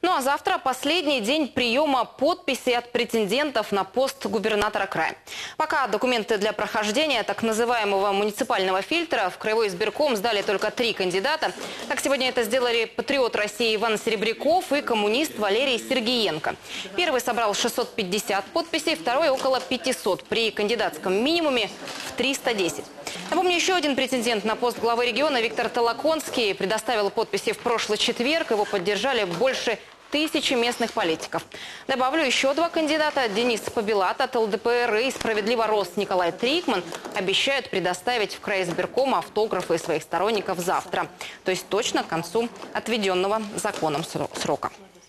Ну а завтра последний день приема подписей от претендентов на пост губернатора края. Пока документы для прохождения так называемого муниципального фильтра в Краевой избирком сдали только 3 кандидата. Так сегодня это сделали патриот России Иван Серебряков и коммунист Валерий Сергиенко. Первый собрал 650 подписей, второй около 500 при кандидатском минимуме в 310. Напомню, еще один претендент на пост главы региона Виктор Толоконский предоставил подписи в прошлый четверг. Его поддержали больше 1000 местных политиков. Добавлю, еще 2 кандидата – Денис Побелат от ЛДПР и «Справедливо Рост» Николай Трикман обещают предоставить в краизбирком автографы своих сторонников завтра. То есть точно к концу отведенного законом срока.